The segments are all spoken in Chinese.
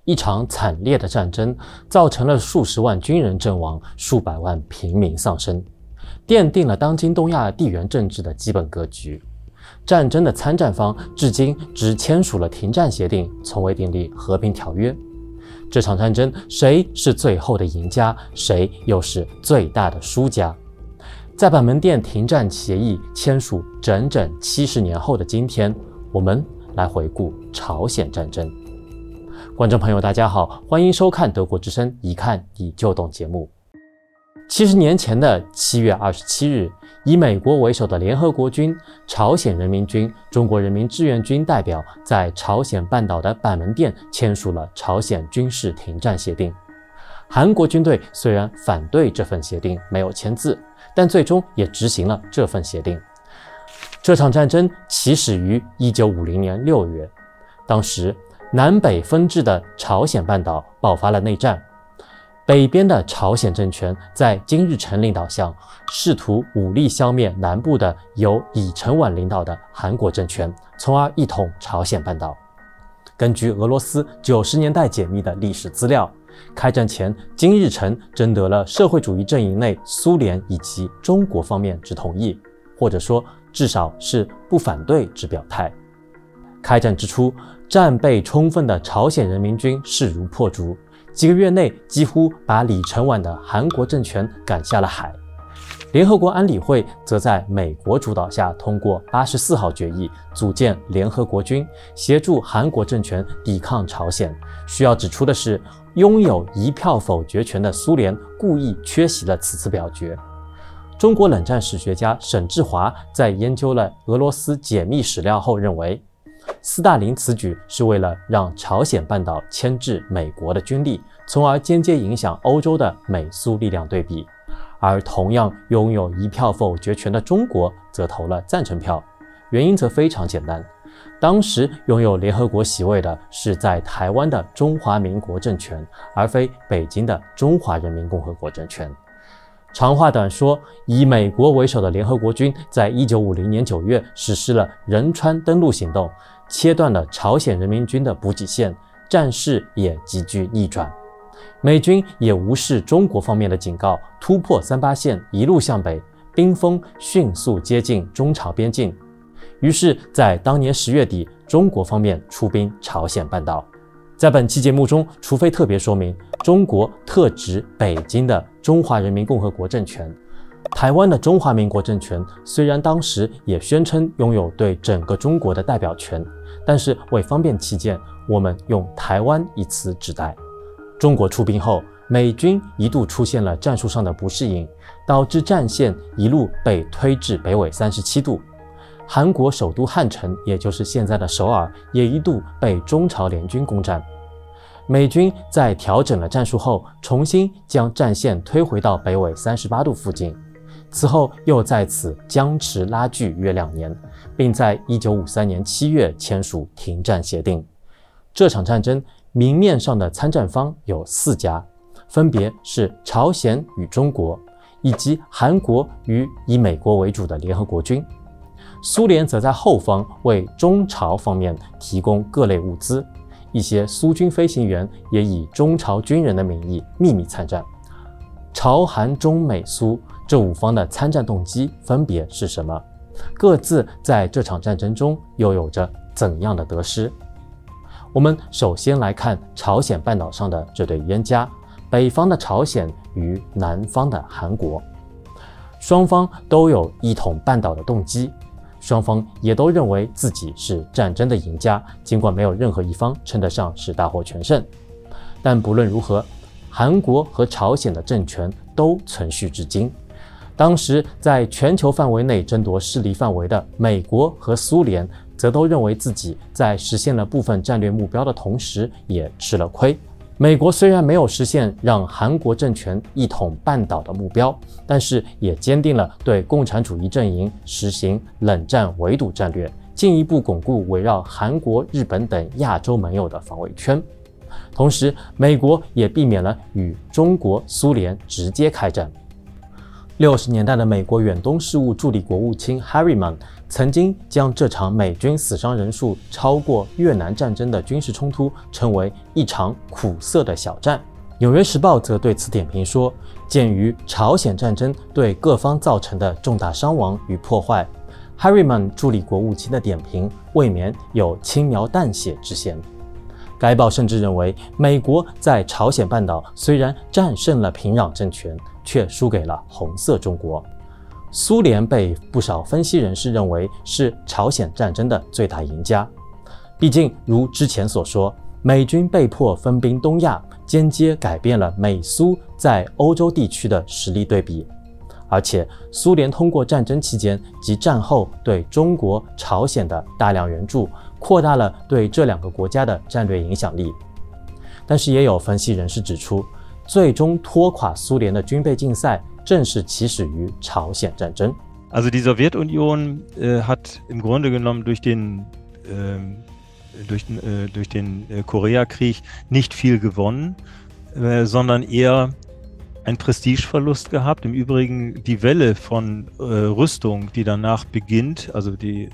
一场惨烈的战争造成了数十万军人阵亡，数百万平民丧生，奠定了当今东亚地缘政治的基本格局。战争的参战方至今只签署了停战协定，从未订立和平条约。这场战争谁是最后的赢家，谁又是最大的输家？在板门店停战协议签署整整70年后的今天，我们来回顾朝鲜战争。观众朋友大家好，欢迎收看德国之声一看你就懂节目。70年前的7月27日，以美国为首的联合国军、朝鲜人民军、中国人民志愿军代表在朝鲜半岛的板门店签署了朝鲜军事停战协定。韩国军队虽然反对这份协定，没有签字，但最终也执行了这份协定。这场战争起始于1950年6月，当时南北分治的朝鲜半岛爆发了内战，北边的朝鲜政权在金日成领导下，试图武力消灭南部的由李承晚领导的韩国政权，从而一统朝鲜半岛。根据俄罗斯90年代解密的历史资料，开战前金日成征得了社会主义阵营内苏联以及中国方面之同意，或者说至少是不反对之表态。开战之初，战备充分的朝鲜人民军势如破竹，几个月内几乎把李承晚的韩国政权赶下了海。联合国安理会则在美国主导下通过84号决议，组建联合国军，协助韩国政权抵抗朝鲜。需要指出的是，拥有一票否决权的苏联故意缺席了此次表决。中国冷战史学家沈志华在研究了俄罗斯解密史料后认为，斯大林此举是为了让朝鲜半岛牵制美国的军力，从而间接影响欧洲的美苏力量对比。而同样拥有一票否决权的中国则投了赞成票，原因则非常简单，当时拥有联合国席位的是在台湾的中华民国政权，而非北京的中华人民共和国政权。长话短说，以美国为首的联合国军在1950年9月实施了仁川登陆行动，切断了朝鲜人民军的补给线，战事也急剧逆转。美军也无视中国方面的警告，突破38线，一路向北，兵锋迅速接近中朝边境。于是在当年10月底，中国方面出兵朝鲜半岛。在本期节目中，除非特别说明，中国特指北京的中华人民共和国政权。台湾的中华民国政权虽然当时也宣称拥有对整个中国的代表权，但是为方便起见，我们用台湾一词指代。中国出兵后，美军一度出现了战术上的不适应，导致战线一路被推至北纬37度。韩国首都汉城，也就是现在的首尔，也一度被中朝联军攻占。美军在调整了战术后，重新将战线推回到北纬38度附近，此后又在此僵持拉锯约2年，并在1953年7月签署停战协定。这场战争明面上的参战方有4家，分别是朝鲜与中国，以及韩国与以美国为主的联合国军。苏联则在后方为中朝方面提供各类物资，一些苏军飞行员也以中朝军人的名义秘密参战。朝韩中美苏这5方的参战动机分别是什么？各自在这场战争中又有着怎样的得失？我们首先来看朝鲜半岛上的这对冤家，北方的朝鲜与南方的韩国。双方都有一统半岛的动机，双方也都认为自己是战争的赢家，尽管没有任何一方称得上是大获全胜。但不论如何，韩国和朝鲜的政权都存续至今。当时在全球范围内争夺势力范围的美国和苏联，则都认为自己在实现了部分战略目标的同时，也吃了亏。美国虽然没有实现让韩国政权一统半岛的目标，但是也坚定了对共产主义阵营实行冷战围堵战略，进一步巩固围绕韩国、日本等亚洲盟友的防卫圈。同时，美国也避免了与中国、苏联直接开战。 60年代的美国远东事务助理国务卿 Harriman 曾经将这场美军死伤人数超过越南战争的军事冲突称为一场苦涩的小战。纽约时报则对此点评说，鉴于朝鲜战争对各方造成的重大伤亡与破坏， Harriman 助理国务卿的点评未免有轻描淡写之嫌。该报甚至认为，美国在朝鲜半岛虽然战胜了平壤政权，却输给了红色中国。苏联被不少分析人士认为是朝鲜战争的最大赢家。毕竟，如之前所说，美军被迫分兵东亚，间接改变了美苏在欧洲地区的实力对比。而且，苏联通过战争期间及战后对中国、朝鲜的大量援助，扩大了对这两个国家的战略影响力。但是，也有分析人士指出，最终拖垮苏联的军备竞赛，正是起始于朝鲜战争。 Also die Sowjetunion hat im Grunde genommen durch den Koreakrieg nicht viel gewonnen, sondern eher einen Prestigeverlust gehabt. Im Übrigen die Welle von Rüstung, die danach beginnt, also die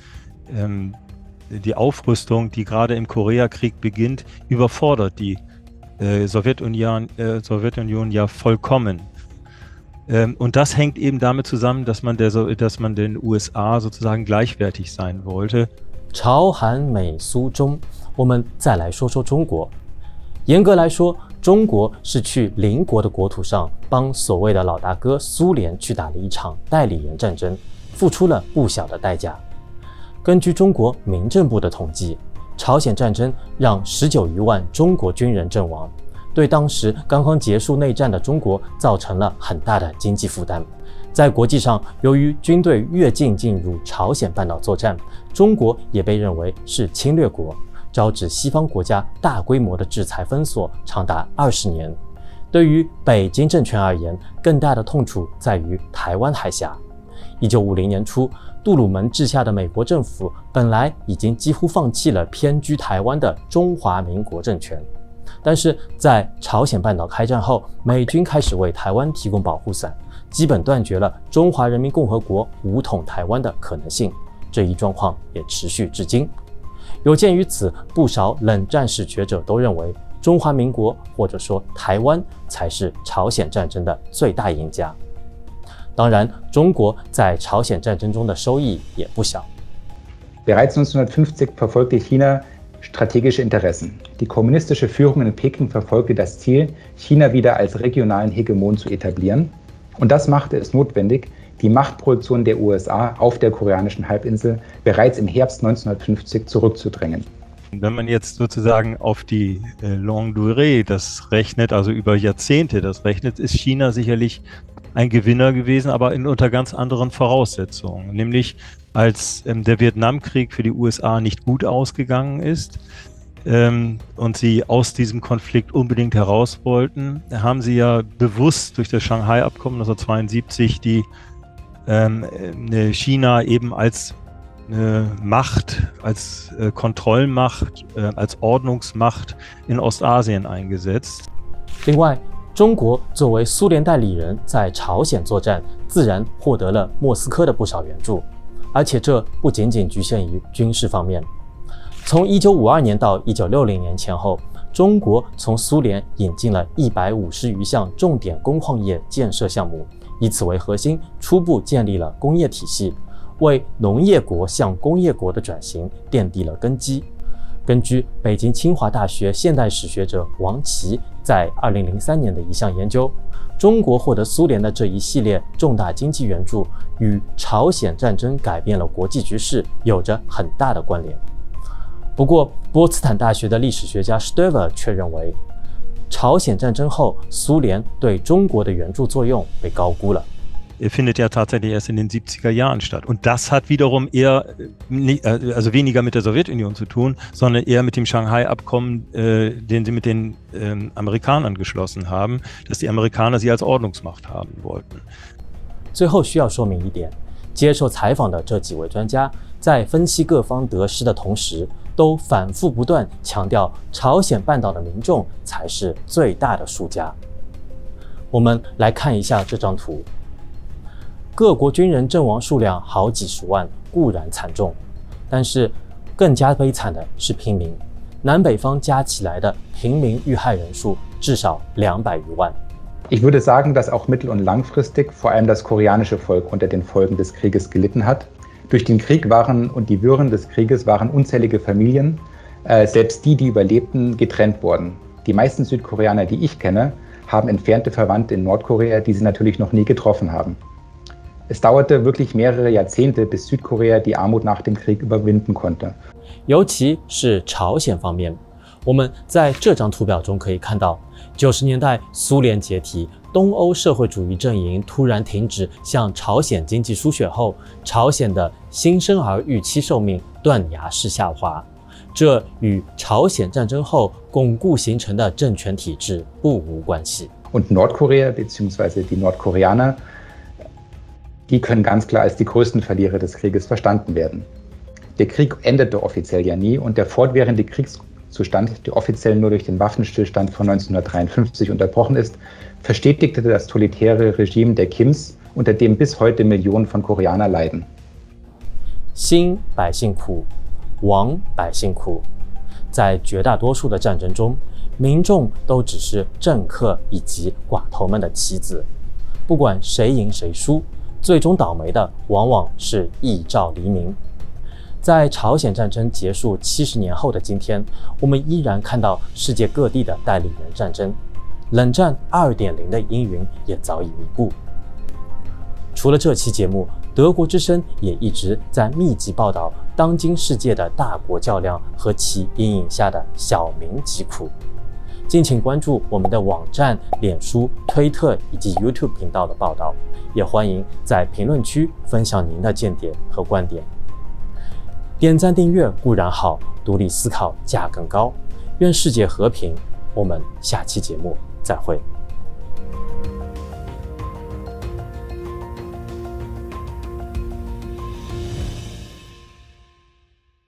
Aufrüstung, die gerade im Koreakrieg beginnt, überfordert die Sowjetunion ja vollkommen. Und das hängt eben damit zusammen, dass man den USA sozusagen gleichwertig sein wollte. 朝韩美苏中，我们再来说说中国。严格来说，中国是去邻国的国土上帮所谓的老大哥苏联去打了一场代理人战争，付出了不小的代价。根据中国民政部的统计，朝鲜战争让19余万中国军人阵亡，对当时刚刚结束内战的中国造成了很大的经济负担。在国际上，由于军队越境进入朝鲜半岛作战，中国也被认为是侵略国，招致西方国家大规模的制裁封锁，长达20年。对于北京政权而言，更大的痛楚在于台湾海峡。1950年初，杜鲁门治下的美国政府本来已经几乎放弃了偏居台湾的中华民国政权，但是在朝鲜半岛开战后，美军开始为台湾提供保护伞，基本断绝了中华人民共和国武统台湾的可能性。这一状况也持续至今。有鉴于此，不少冷战史学者都认为，中华民国或者说台湾才是朝鲜战争的最大赢家。当然，中国在朝鲜战争中的收益也不小。 Bereits 1950 verfolgte China strategische Interessen. Die kommunistische Führung in Peking verfolgte das Ziel, China wieder als regionalen Hegemon zu etablieren. Und das machte es notwendig, die Machtprojektion der USA auf der koreanischen Halbinsel bereits im Herbst 1950 zurückzudrängen. Wenn man jetzt sozusagen auf die Longue Durée das rechnet, also über Jahrzehnte das rechnet, ist China sicherlich ein Gewinner gewesen, aber unter ganz anderen Voraussetzungen. Nämlich als der Vietnamkrieg für die USA nicht gut ausgegangen ist und sie aus diesem Konflikt unbedingt heraus wollten, haben sie ja bewusst durch das Shanghai-Abkommen 1972 die China eben als Macht, als Kontrollmacht, als Ordnungsmacht in Ostasien eingesetzt. 另外，中国作为苏联代理人，在朝鲜作战，自然获得了莫斯科的不少援助，而且这不仅仅局限于军事方面。从1952年到1960年前后，中国从苏联引进了150余项重点工矿业建设项目，以此为核心，初步建立了工业体系，为农业国向工业国的转型奠定了根基。根据北京清华大学现代史学者王琦在2003年的一项研究，中国获得苏联的这一系列重大经济援助，与朝鲜战争改变了国际局势有着很大的关联。不过，波茨坦大学的历史学家 Stover 却认为，朝鲜战争后，苏联对中国的援助作用被高估了。 Findet ja tatsächlich erst in den 70er Jahren statt. Und das hat wiederum eher, also weniger mit der Sowjetunion zu tun, sondern eher mit dem Shanghai-Abkommen, den sie mit den Amerikanern geschlossen haben, dass die Amerikaner sie als Ordnungsmacht haben wollten. 最后需要说明一点，接受采访的这几位专家在分析各方得失的同时，都反复不断强调朝鲜半岛的民众才是最大的输家。我们来看一下这张图。 各国军人阵亡数量好几十万，固然惨重，但是更加悲惨的是平民。南北方加起来的平民遇害人数至少200余万。 Ich würde sagen, dass auch mittel- und langfristig vor allem das koreanische Volk unter den Folgen des Krieges gelitten hat. Durch den Krieg und die Wirren des Krieges waren unzählige Familien, selbst die überlebten, getrennt worden. Die meisten Südkoreaner, die ich kenne, haben entfernte Verwandte in Nordkorea, die sie natürlich noch nie getroffen haben. Es dauerte wirklich mehrere Jahrzehnte, bis Südkorea die Armut nach dem Krieg überwinden konnte. 尤其是朝鲜方面，我们在这张图表中可以看到，90年代苏联解体，东欧社会主义阵营突然停止向朝鲜经济输血后，朝鲜的新生儿预期寿命断崖式下滑，这与朝鲜战争后巩固形成的政权体制不无关系。 Und Nordkorea bzw. die Nordkoreaner, die können ganz klar als die größten Verlierer des Krieges verstanden werden. Der Krieg endete offiziell ja nie und der fortwährende Kriegszustand, der offiziell nur durch den Waffenstillstand von 1953 unterbrochen ist, verstetigte das totalitäre Regime der Kims, unter dem bis heute Millionen von Koreaner leiden. 兴百姓苦，亡百姓苦。在绝大多数的战争中，民众都只是政客以及寡头们的棋子，不管谁赢谁输，最终倒霉的往往是一兆黎民。在朝鲜战争结束70年后的今天，我们依然看到世界各地的代理人战争，冷战2.0的阴云也早已弥布。除了这期节目，德国之声也一直在密集报道当今世界的大国较量和其阴影下的小民疾苦。敬请关注我们的网站、脸书、推特以及 YouTube 频道的报道，也欢迎在评论区分享您的见解和观点。点赞订阅固然好，独立思考价更高。愿世界和平，我们下期节目再会。